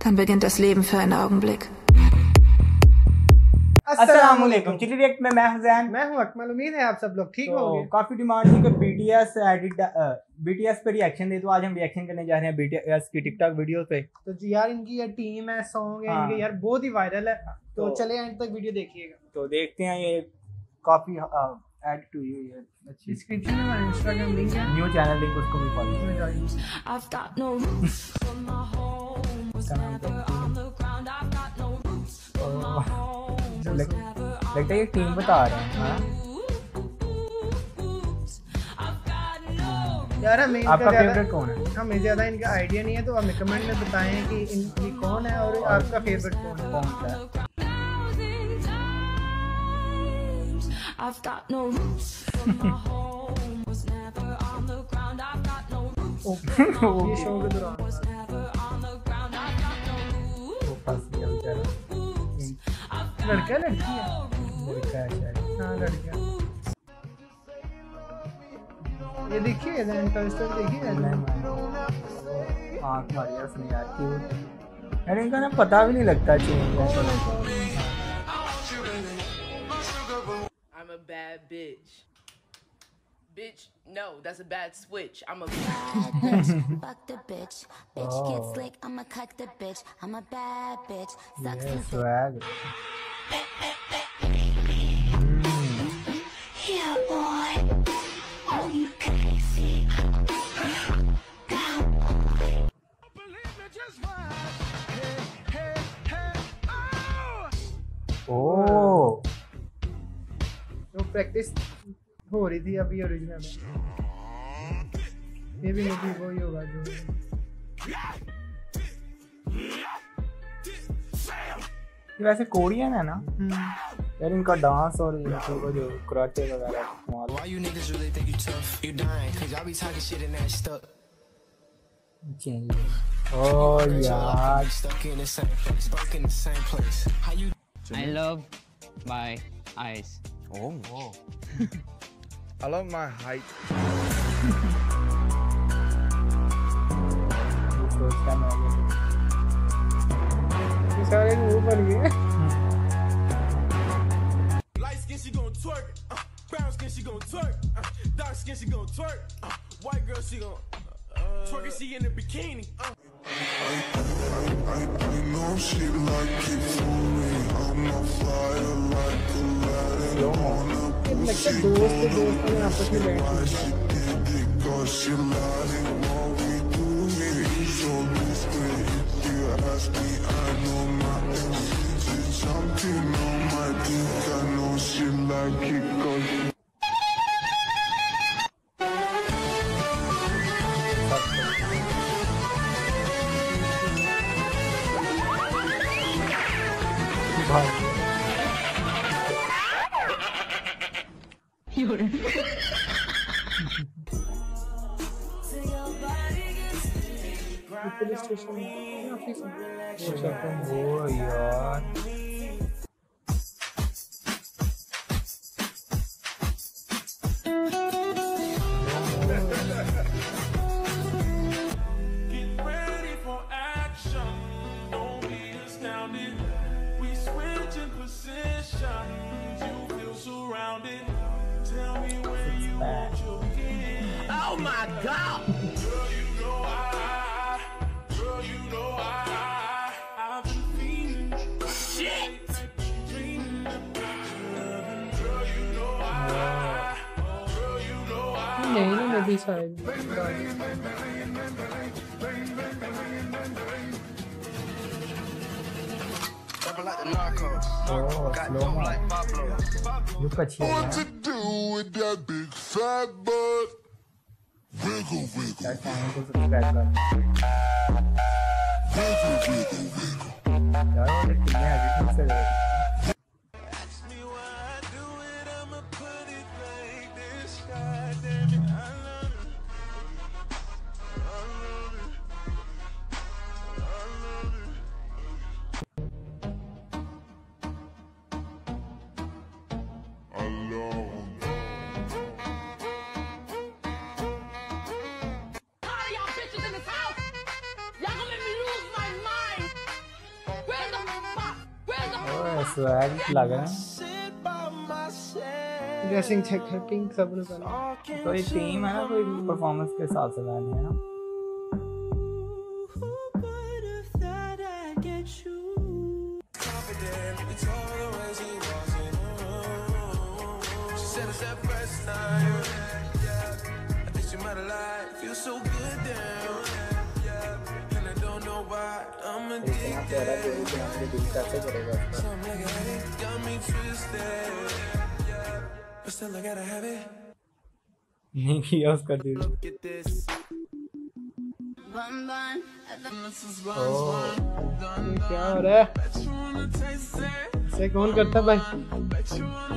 Dann beginnt das Leben für einen Augenbliक। अस्सलामुअलैकुम। Chilli react में मैं हुसैन, मैं हूं अकमल। उम्मीद है आप सब लोग ठीक होंगे। काफी डिमांड थी कि बीटीएस पे रिएक्शन दे, तो आज हम रिएक्शन करने जा रहे हैं बीटीएस की टिकटॉक वीडियो पे। तो यार इनकी ये टीम है, सॉन्ग है इनके यार बहुत ही वायरल है, तो चले एंड तक वीडियो देखिएगा। तो देखते हैं, ये काफी ऐड टू यू है अच्छी। डिस्क्रिप्शन में हमारा इंस्टाग्राम लिंक है, न्यू चैनल लिंक, उसको भी फॉलो करें। लगता है ये टीम बता रहे हैं। यार हमें आपका फेवरेट कौन है? हमें ज्यादा इनका आइडिया नहीं है, तो हमें कमेंट में बताएं कि इनकी कौन है और आपका फेवरेट कौन सा है। I've got no roots from my home was never on the ground I've got no roots ये शो के दौरान was never on the ground I've got no roots वो फंस गया बेचारा। लड़का लड़की है? लड़का है शायद। हाँ लड़का। ये देखिए इंटरेस्टेड, देखिए आँख मारी है उसने यार, क्यों यार इनका ना पता भी नहीं लगता change. I'm a bad bitch. Bitch, no, that's a bad switch. I'm a bad bitch. Fuck the bitch. Bitch gets slick. I'ma cut the bitch. I'm a bad bitch. Sucks and swag. Yeah, boy. Oh, you crazy. Oh. वो practice हो रही थी अभी original में। ये भी मुझे वही होगा जो ये वैसे कोरियन है ना यार, इनका डांस और इनका जो कराटे वगैरह। Oh यार, I love my eyes. Oh. I love my height. ये सारे मुंह बन गए। Light skin she gon' twerk, brown skin she gon' twerk, dark skin she gon' twerk, white girl she gon' twerk she in a bikini. I know she like it for me. I'm on fire like a लगता है दोस्त में आपस में बैठ police station office वो यार Oh my God! Girl, you know I've been feeling Shit! dreaming about loving. Girl, you know नहीं ना मेरी शायद लुक अच्छी है What to do with that big fat butt? Wiggle, wiggle, यार, चैनल को सब्सक्राइब कर wiggle, wiggle, wiggle. यार, वो कितने एडिटिंग से ask me why I do it, I'ma put it like this. God damn it, I love it. I love it. I love it. All y'all bitches in this house, y'all gonna make me lose my mind. Swag लग रहा है। Dressing check king सब ने पहना। कोई team है ना, कोई परफॉर्मेंस के हिसाब से गानी है ना। नहीं किया उसका दिल। क्या हो रहा है? से कौन करता भाई?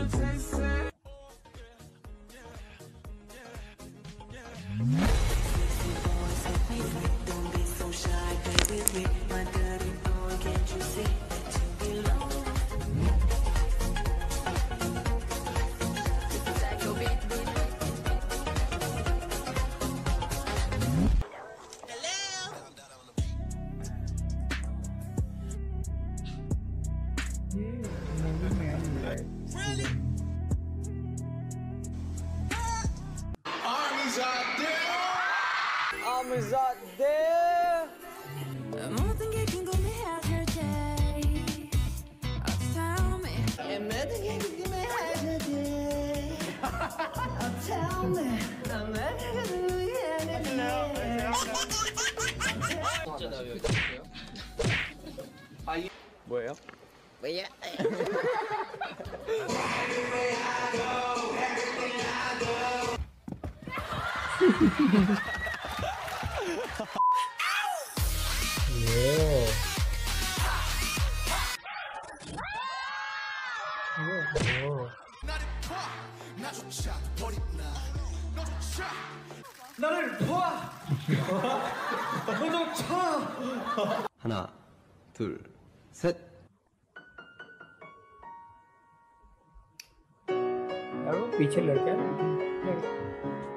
뭐예요? 하나, 둘, 셋. यार वो पीछे लड़का है।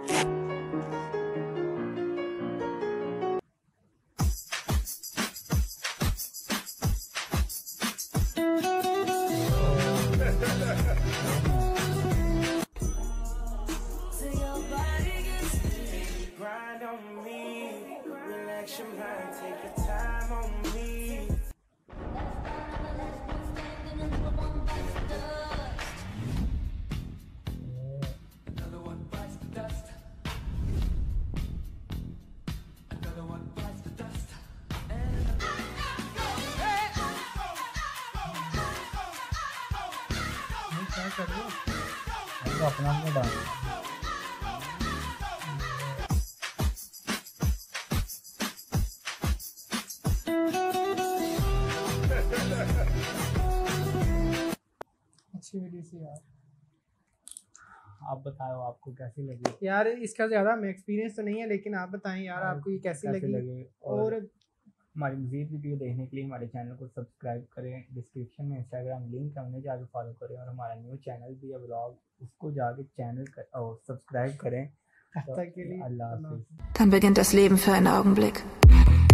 तो अपना अपना डांस अच्छी वीडियो थी यार। आप बताओ आपको कैसी लगी यार इसका ज़्यादा हमें एक्सपीरियंस तो नहीं है, लेकिन आप बताएं यार आपको ये कैसी लगी। और हमारी मज़ीद वीडियो देखने के लिए हमारे चैनल को सब्सक्राइब करें। डिस्क्रिप्शन में इंस्टाग्राम लिंक है, उन्हें जाके फॉलो करें। और हमारा न्यू चैनल भी है व्लॉग, उसको जाके चैनल और सब्सक्राइब करें। तो अल्लाह हाफ़िज़। Dann beginnt das Leben für einen Augenblick.